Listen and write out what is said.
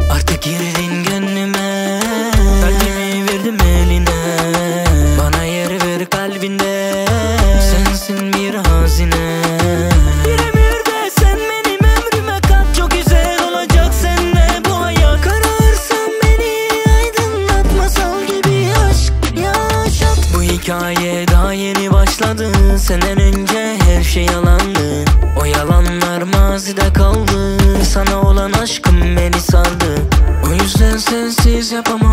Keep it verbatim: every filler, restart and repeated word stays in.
Artık girdin gönlüme, kalbimi verdim eline. Bana yer ver kalbinde, sensin bir hazine. Bir emirde sen benim ömrüme kat, çok güzel olacak seninle bu hayat. Kararsan beni aydınlat, masal gibi aşk yaşat. Bu hikaye daha yeni başladı, senden önce her şey yalandı. O yalanlar mazide kaldı, sana olan aşkım beni sardı. O yüzden sensiz yapamam.